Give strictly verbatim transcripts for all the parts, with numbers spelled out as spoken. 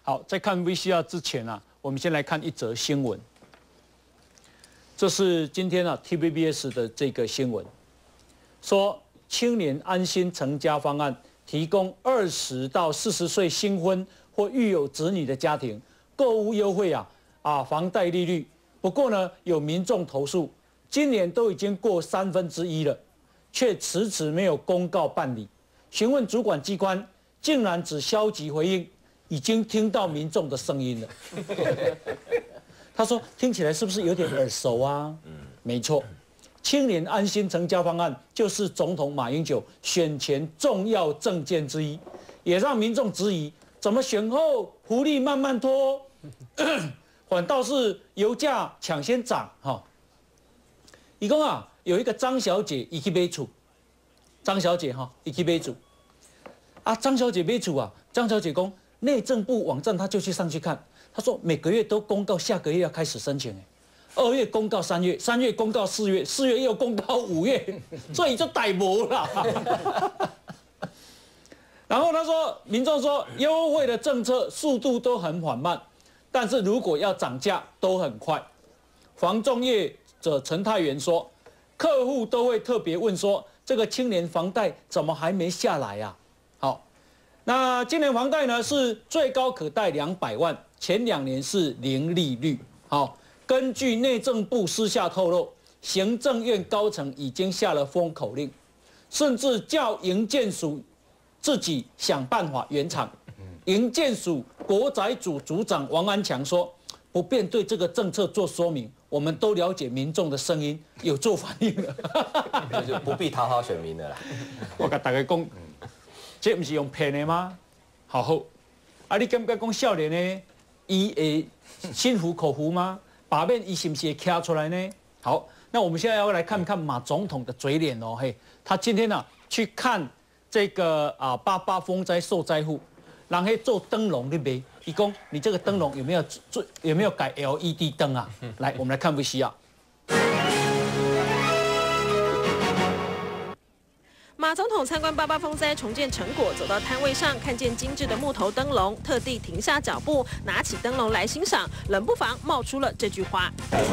好，在看 V C R 之前啊，我们先来看一则新闻。这是今天啊 T V B S 的这个新闻，说青年安心成家方案提供二十到四十岁新婚或育有子女的家庭购物优惠啊啊房贷利率。不过呢，有民众投诉，今年都已经过三分之一了，却迟迟没有公告办理。询问主管机关，竟然只消极回应。 已经听到民众的声音了。他说：“听起来是不是有点耳熟啊？”嗯，没错，青年安心成家方案就是总统马英九选前重要政见之一，也让民众质疑：怎么选后福利慢慢拖，反倒是油价抢先涨？哈，一共啊有一个张小姐，伊去买厝，张小姐哈，伊去买厝，啊，张小姐买厝啊，张小姐讲。 内政部网站他就去上去看，他说每个月都公告下个月要开始申请，哎，二月公告三月，三月公告四月，四月又公告五月，所以就逮捕了。然后他说，民众说优惠的政策速度都很缓慢，但是如果要涨价都很快。房仲业者陈泰元说，客户都会特别问说，这个青年房贷怎么还没下来呀、啊？好。 那今年房贷呢是最高可贷两百万，前两年是零利率。好，根据内政部私下透露，行政院高层已经下了封口令，甚至叫营建署自己想办法圆场。营建署国宅组组长王安强说，不便对这个政策做说明，我们都了解民众的声音，有做反应了。 就不必讨好选民的啦。 我跟大家讲。 这不是用骗的吗？好好，啊，你感觉讲少年呢，伊会心服口服吗？把面伊是不是会卡出来呢？好，那我们现在要来看看马总统的嘴脸哦，嘿，他今天呢、啊、去看这个啊八八风灾受灾户，然后做灯笼对不对？伊讲你这个灯笼有没有做有没有改 L E D 灯啊？来，我们来看 V C R。 马总统参观八八风灾重建成果，走到摊位上，看见精致的木头灯笼，特地停下脚步，拿起灯笼来欣赏，冷不防冒出了这句话。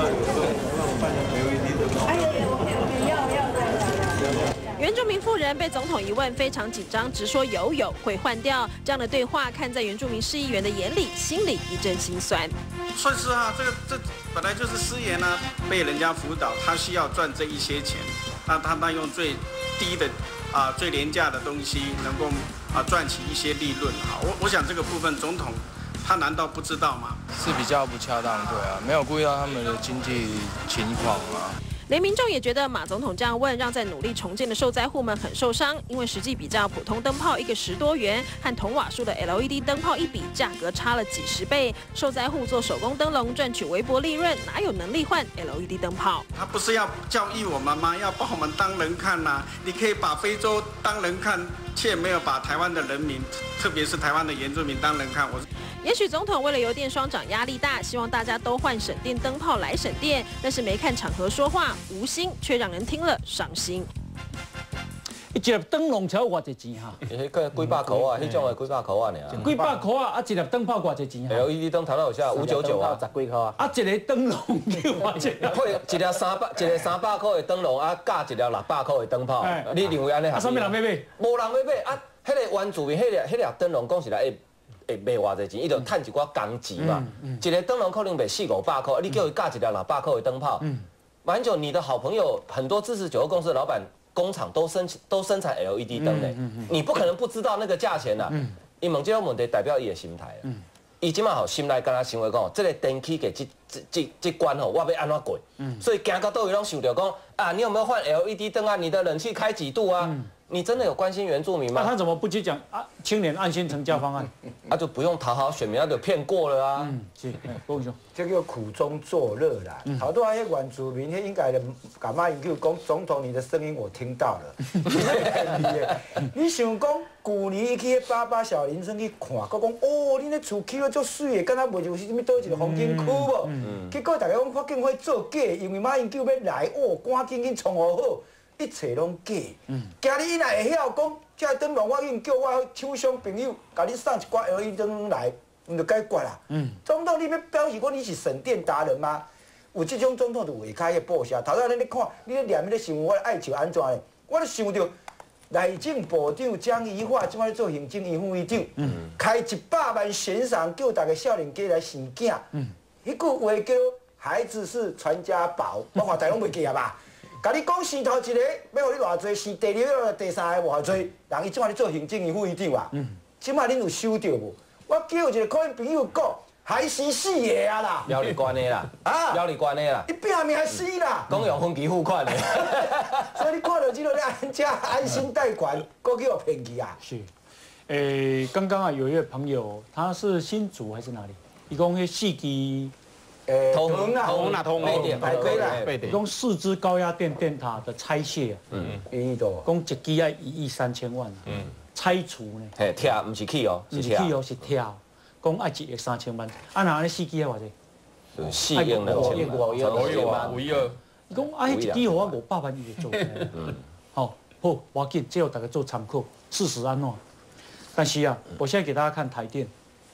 原住民妇人被总统一问，非常紧张，直说有有会换掉。这样的对话，看在原住民市议员的眼里，心里一阵心酸。 算是啊，这个这本来就是失言啊，被人家辅导，他需要赚这一些钱，那他那用最低的。 啊，最廉价的东西能够啊赚起一些利润啊，我我想这个部分总统他难道不知道吗？ 是比较不恰当，对啊，没有顾虑到他们的经济情况啊。 连民众也觉得马总统这样问，让在努力重建的受灾户们很受伤，因为实际比较普通灯泡一个十多元，和同瓦数的 L E D 灯泡一比，价格差了几十倍。受灾户做手工灯笼赚取微薄利润，哪有能力换 L E D 灯泡？ 他不是要教育我们吗？要把我们当人看呐、啊！你可以把非洲当人看，却没有把台湾的人民，特别是台湾的原住民当人看。我。 也许总统为了油电双涨压力大，希望大家都换省电灯泡来省电，但是没看场合说话，无心却让人听了伤心。 一粒灯笼才偌济钱哈？ 迄个几百块啊，迄种的几百块啊尔。 几百块啊，啊一粒灯泡偌济钱啊 ？L E D 灯头到有下五九九啊， 十几块啊。 啊一个灯笼叫偌济？ 配一粒三百，一个三百块的灯笼啊，加一粒六百块的灯泡。你认为安尼合理？ 啊，啥物人要买？ 无人要买啊！迄个原住民，迄粒迄粒灯笼讲是来会会卖偌济钱，伊就趁一寡工钱嘛。一个灯笼可能卖四五百块，你叫伊加一粒六百块的灯泡。马英九，你的好朋友很多支持九二共识的老板。 工厂都生都生产 L E D 灯嘞，你不可能不知道那个价钱呐。伊问这个问题代表伊的心态啊。伊即马吼心内敢若想话讲，这个电器嘅这这这这关吼，我要安怎过？所以行到倒位拢想着讲啊，你有没有换 L E D 灯啊？你的冷气开几度啊？你真的有关心原住民吗？ 那他怎么不去讲啊？青年安心成家方案， 啊就不用讨好选民，那就骗过了啊。 嗯，是，郭兄， 这叫苦中作乐啦。好多那些原住民，迄应该的，干嘛应该讲总统你的声音我听到了。你想讲去年去八八小林村去看，佮讲哦，你那厝起得足水的，敢若袂就是什么倒一个风景区无？结果大家讲发建会做假，因为马英九要来，哦，赶紧去创和好。 一切拢假，今日伊若会晓讲，这灯笼我已经叫我厂商朋友，甲你送一寡 L E D 灯来， 你就该管啦。嗯，总统你要表示讲你是省电达人吗？有这种总统就画开个报销。头仔你咧看，你咧念，你咧想我爱笑安怎咧？我咧想到内政部长江宜桦即摆做行政院副院长，嗯、开一百万悬赏叫大家少年家来生囝。嗯，迄句话叫孩子是传家宝，我看大家拢袂记啊吧？甲你讲生头一个，要互你偌济生，第二个、第三个偌济，人伊即摆咧做行政院副院长啊。嗯，即摆恁有收到无？我叫一个可能朋友讲。还是死个啊啦， 了你关的啦，啊，了你关的啦， 你拼命死啦， 讲用分期付款的， 所以你看到这个安家安心贷款，搁叫我骗去啊。 是，诶，刚刚啊有一位朋友，他是新竹还是哪里？伊讲迄四支， 诶， 通通啊， 通啊，通台台北啦， 伊讲四支高压电电塔的拆卸，嗯， 一亿多， 讲一支要一亿三千万，嗯，拆除呢， 嘿，拆不是起哦， 是起哦，是跳。讲爱一亿三千万，啊那安尼四支啊偌济？ 四亿两千万， 五亿五亿五亿二。 伊讲啊，迄一支互我五百万伊就做。嗯，好，好，我紧，这互大家做参考，事实安怎？但是啊，我现在给大家看台电，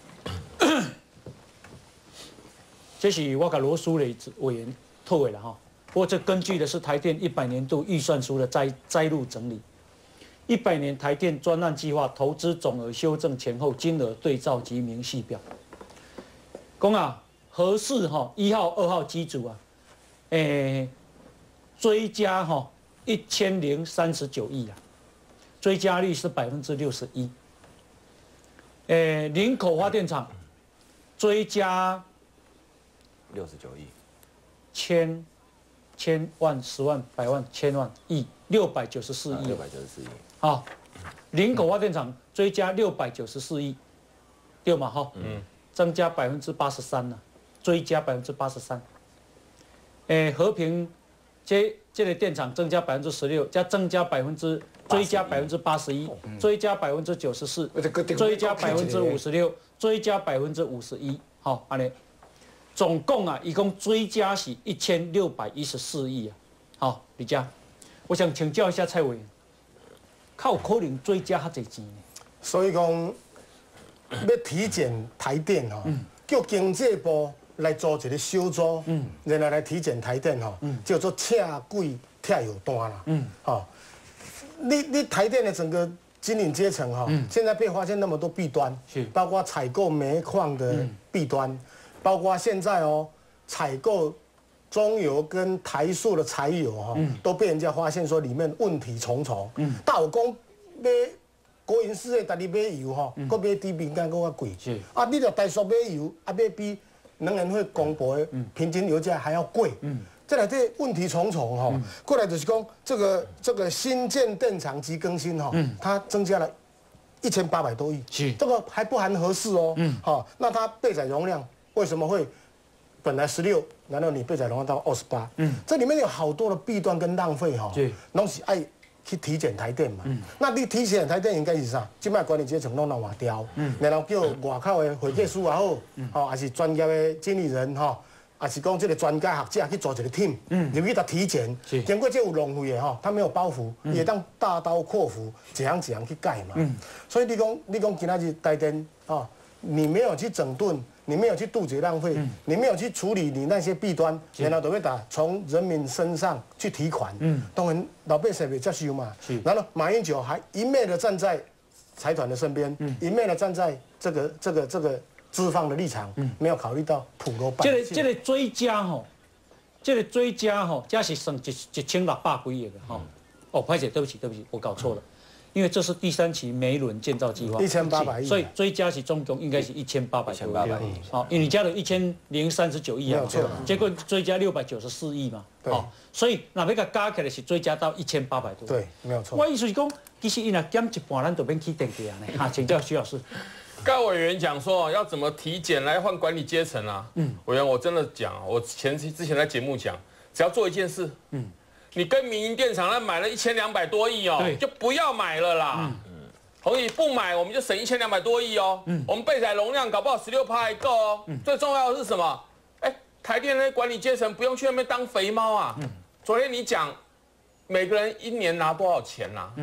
这是我甲罗书磊委员透的啦哈。不过这根据的是台电一百年度预算书的摘摘录整理。一百年台电专案计划投资总额修正前后金额对照及明细表。讲啊，核四哈一号、二号机组啊，诶，追加哈一千零三十九亿啊，追加率是百分之六十一。诶，林口发电厂追加六十九亿， 千千万、十万、百万、千万、亿，六百九十四亿， 六百九十四亿。 好，林口发电厂追加六百九十四亿，对嘛？哈，嗯，增加百分之八十三呢，追加百分之八十三。诶，和平这这个电厂增加百分之十六，加增加百分之追加百分之八十一，追加百分之九十四，追加百分之五十六，追加百分之五十一。好，安尼，总共啊，一共追加是一千六百一十四亿啊。好，李佳，我想请教一下蔡委员。靠可能追加遐侪钱呢？ 所以讲要体检台电吼，叫经济部来做一个小组，然后来体检台电吼，叫做恰贵跳有单啦。吼，你你台电的整个经营阶层哈，现在被发现那么多弊端，包括采购煤矿的弊端，包括现在哦采购中油跟台塑的柴油哈，都被人家发现说里面问题重重。嗯，大有讲买国营事业，家己买油哈，搁买比民间搁较贵。是啊，你着台塑买油，啊买比能源会公布的平均油价还要贵。嗯，再来这问题重重哈，过来就是讲这个这个新建电厂及更新哈，它增加了一千八百多亿。是这个还不含核四哦。嗯，好，那它备载容量为什么会？本来十六，难道你备载容量到二十八？嗯，这里面有好多的弊端跟浪费哈，拢是爱去体检台电嘛。嗯，那你体检台电应该是啥？即摆管理阶层拢来换掉，嗯，然后叫外口的会计师也好，吼，还是专业的经理人吼，还是讲这个专家学者去做一个 team， 嗯，入去他体检，经过这有浪费的吼，他没有包袱，也当大刀阔斧，一项一项去改嘛。嗯，所以你讲你讲今仔日台电啊，你没有去整顿。你没有去杜绝浪费，嗯、你没有去处理你那些弊端，然后都会打从人民身上去提款，嗯，当然老百姓也接受嘛。然后马英九还一昧的站在财团的身边，嗯、一昧的站在这个这个这个资方的立场，嗯、没有考虑到普罗百姓。 这个这个追加吼，这个追加吼，加是算一一千六百几亿的吼。哦，拍姐，对不起对不起，我搞错了。因为这是第三期煤轮建造计划， 一千八百亿， 所以追加起总共应该是一千八百千八百亿。 好，因为你加了一千零三十九亿啊，结果追加六百九十四亿嘛。好，所以那要个加起来是追加到一千八百多。 对，没有错。 我意思是讲，其实伊若减一半，咱就免起电价呢。哈，请教徐老师。 高委员讲说要怎么体检来换管理阶层啊？嗯，委员我真的讲，我前之前在节目讲，只要做一件事，嗯。你跟民营电厂那买了一千两百多亿哦，就不要买了啦。嗯，同意不买，我们就省一千两百多亿哦。嗯，我们备载容量搞不好十六趴还够哦。嗯，最重要的是什么？哎，台电那些管理阶层不用去那边当肥猫啊。嗯，昨天你讲每个人一年拿多少钱呐？嗯，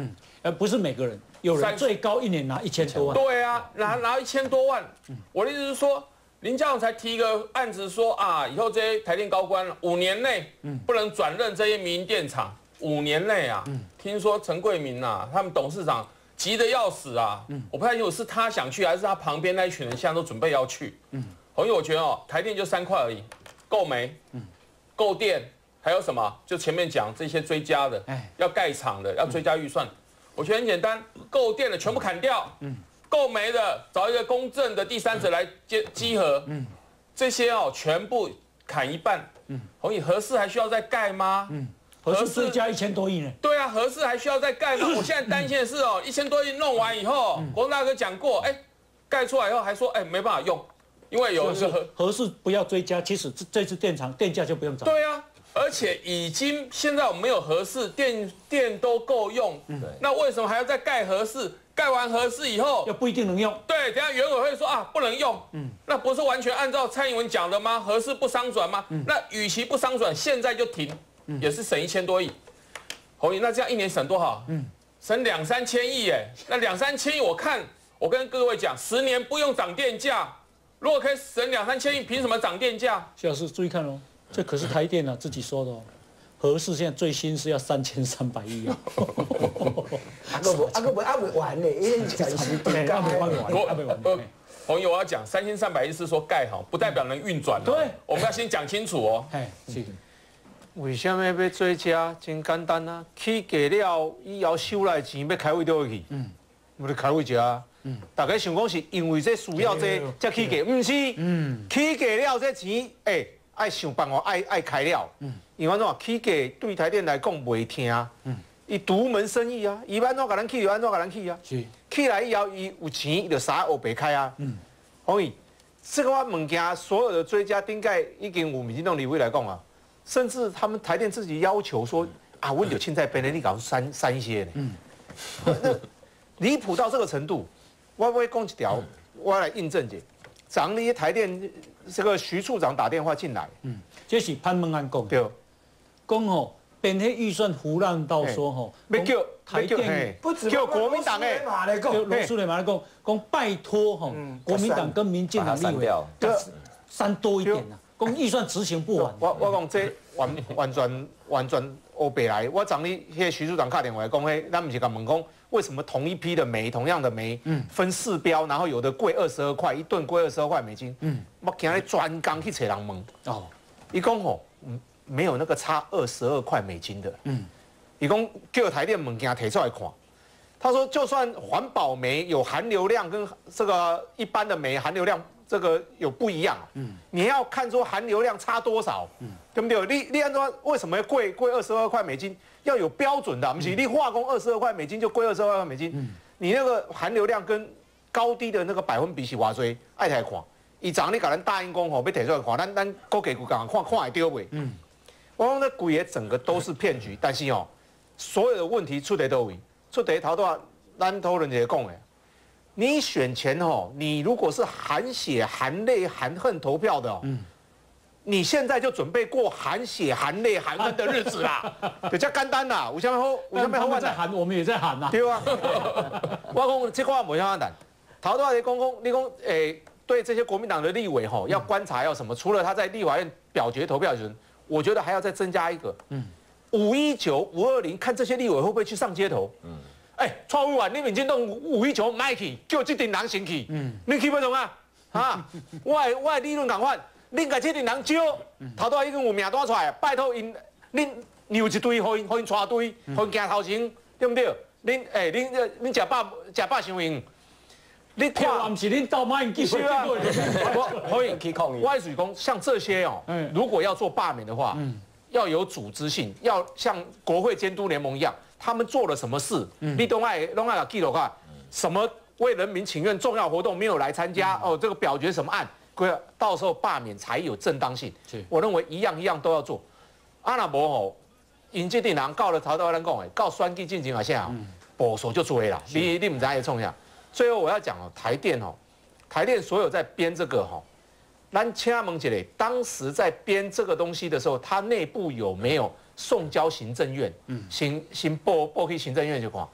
呃，不是每个人，有人最高一年拿一千多万。 对啊，拿拿一千多万。我的意思是说，林佳龙才提一个案子说啊，以后这些台电高官五年内不能转任这些民营电厂，五年内啊，听说陈桂明啊，他们董事长急得要死啊，我不太清楚是他想去还是他旁边那一群人现在都准备要去。红毅，我觉得哦，台电就三块而已，购煤，购电。还有什么？就前面讲这些追加的，要盖厂的，要追加预算。我觉得很简单，购电的全部砍掉，购煤的找一个公正的第三者来接稽核，这些哦全部砍一半。红毅，核四还需要再盖吗？ 核四追加一千多亿呢？ 对啊，核四还需要再盖吗？我现在担心的是哦，一千多亿弄完以后，国大哥讲过，哎，盖出来以后还说，哎，没办法用，因为有是核核四不要追加，其实这这次电厂电价就不用涨。 对啊。而且已经现在我们没有核四，电电都够用，那为什么还要再盖核四？盖完核四以后， 又不一定能用。 对，等下原委会说啊不能用，嗯，那不是完全按照蔡英文讲的吗？核四不商转吗？那与其不商转，现在就停，也是省一千多亿。侯毅，那这样一年省多少？嗯，省两三千亿耶。那两三千亿，我看我跟各位讲，十年不用涨电价，如果可以省两三千亿，凭什么涨电价？ 徐老师注意看哦。这可是台电啊自己说的哦，核四现在最新是要三千三百亿啊！ 啊个不啊个不啊未完呢，一年暂时定价还没完，还没完。 朋友，我要讲三千三百亿是说盖好，不代表能运转。 对， 我们要先讲清楚哦。 哎，是。 为什么要追加？真简单啊，起价了以后收来钱要开位倒去？嗯，我就开位者啊。嗯，大家想讲是因为这需要这才起价，不是？嗯，起价了这钱，哎。爱想办法，爱爱开了，嗯，因为怎啊起价对台电来讲袂听，嗯，伊独门生意啊，伊安怎甲咱起就安怎甲咱起啊，是，起来以后伊有钱，伊就啥黑白开啊，嗯，所以这个物件所有的追加顶盖已经有民进党立委来讲啊，甚至他们台电自己要求说啊，阮就凊彩变咧，你搞删删一些呢，嗯，那离谱到这个程度，我我讲一条，我来印证者，昨日台电。这个徐处长打电话进来， 嗯，这是潘孟安讲， 对， 讲吼，变迄预算胡乱到说吼， 要叫台电不止叫国民党诶， 叫罗书记马来讲，讲拜托吼，国民党跟民进党立委删多一点呐，讲预算执行不完。 我我讲这完完全完全黑白来，我昨日迄个徐处长打电话讲，迄咱不是甲问讲。为什么同一批的煤，同样的煤，嗯，分四标，然后有的贵二十二块一吨，贵二十二块美金，嗯，我今日专工去找人问，哦，伊讲吼，没有那个差二十二块美金的，嗯，伊讲叫台电物件提出来看，他说就算环保煤有含硫量跟这个一般的煤含硫量这个有不一样，嗯，你要看出含硫量差多少，嗯，对不对？你你按照为什么贵贵二十二块美金？要有标准的，不是你化工二十二块美金就贵二十二块美金，嗯、你那个含硫量跟高低的那个百分比是偌多，爱来看。伊昨你甲咱答应讲吼，要提出来看，咱咱国家局讲看看会到未？嗯，我讲那规个整个都是骗局，但是哦，所有的问题出在倒位，出在头多咱讨论者讲的，你选前吼，你如果是含血含泪含恨投票的哦。嗯你现在就准备过含血含泪含恨的日子啦，比较简单啦。有啥好？有啥好？ 我们在喊，我们也在喊呐。 对啊，我讲这话无啥简单。头多你讲讲，你讲诶，对这些国民党的立委吼，要观察要什么？除了他在立法院表决投票时，我觉得还要再增加一个，嗯，五一九、五二零，看这些立委会不会去上街头。嗯，哎，蔡委员，你民进党五一九卖去，叫这群人先去，嗯，你去不中啊？啊，我的我的理论共款。恁甲这群人招，头拄已经有名单出来，拜托因，恁留一堆，互因，互因带队，互因行头前，对不对？恁诶，恁恁食饱食饱伤用， 你看，不是恁倒卖机会， 我可以去抗议。我是讲，像这些哦，如果要做罢免的话，要有组织性，要像国会监督联盟一样，他们做了什么事，你都爱都爱记录看，什么为人民请愿重要活动没有来参加，哦，这个表决什么案。到时候罢免才有正当性。我认为一样一样都要做。啊那无吼，因这群人告了头头咱讲诶，告选举进行啊啥，保守就做啦。你你唔知会创啥？最后我要讲哦，台电哦，台电所有在编这个吼，咱请问一下，当时在编这个东西的时候，它内部有没有送交行政院？嗯，行行报报去行政院就看，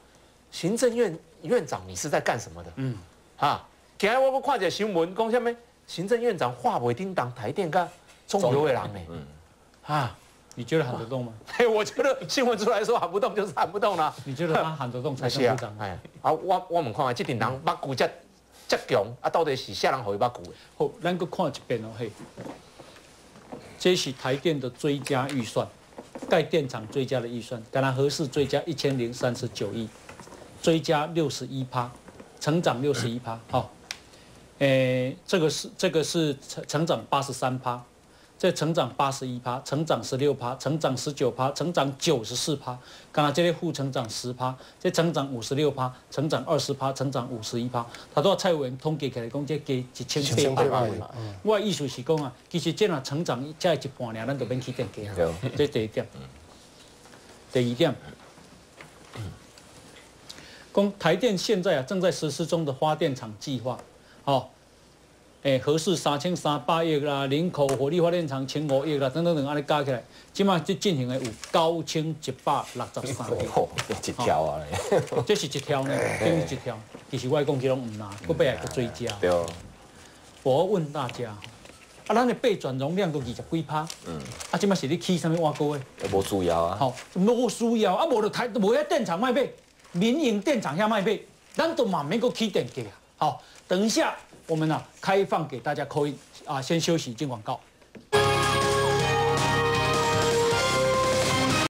行政院院长你是在干什么的？嗯，啊，今日我不看一个新闻，讲什么？行政院长话袂叮当，台电甲中油的人呢？嗯，啊， 你觉得喊得动吗？ 嘿，我觉得新闻出来说喊不动就是喊不动啦。 你觉得他喊得动财政部长？ 哎，啊，我我们看下这顶人把骨这这强，啊，到底是啥人互伊把骨的？ 好，咱搁看一遍哦，嘿，这是台电的追加预算，盖电厂追加的预算，当然合适追加一千零三十九亿，追加六十一趴，成长六十一趴，好。诶，这个是这个是成成长八十三趴，这成长八十一趴，成长十六趴，成长十九趴，成长九十四趴。刚才这类负成长十趴，这成长五十六趴，成长二十趴，成长五十一趴。他都要蔡委员统计起来讲，这加一千八百万。我的意思是讲啊，其实这若成长才一半尔，咱就免去电价。这第一点。第二点，讲台电现在啊正在实施中的发电厂计划。哦，诶，合适三千三百亿啦，林口火力发电厂千五亿啦，等等等，安尼加起来，即马即进行的有九千一百六十三亿。 哦，一条啊！ 这是一条呢，等于一条。其实我讲这拢唔难，搁背来搁追加。 对。 我问大家，啊，咱的备转容量都二十几趴，嗯，啊，即马是你起什么挖沟的？ 无需要啊。 好，无需要啊，无就台无遐电厂卖买，民营电厂遐卖买，咱都嘛免搁起电价啊。好。等一下，我们呢、啊、开放给大家call in啊，先休息进广告。